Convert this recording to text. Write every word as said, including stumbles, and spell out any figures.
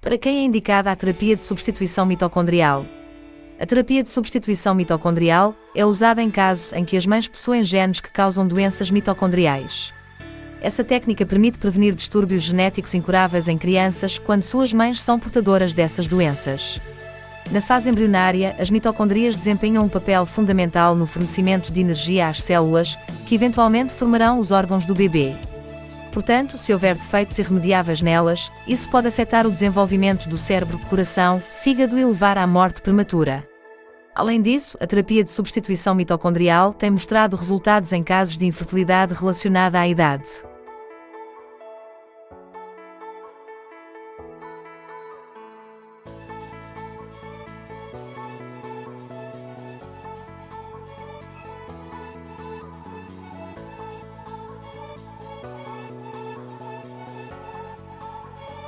Para quem é indicada a terapia de substituição mitocondrial? A terapia de substituição mitocondrial é usada em casos em que as mães possuem genes que causam doenças mitocondriais. Essa técnica permite prevenir distúrbios genéticos incuráveis em crianças quando suas mães são portadoras dessas doenças. Na fase embrionária, as mitocondrias desempenham um papel fundamental no fornecimento de energia às células, que eventualmente formarão os órgãos do bebê. Portanto, se houver defeitos irremediáveis nelas, isso pode afetar o desenvolvimento do cérebro, coração, fígado e levar à morte prematura. Além disso, a terapia de substituição mitocondrial tem mostrado resultados em casos de infertilidade relacionada à idade.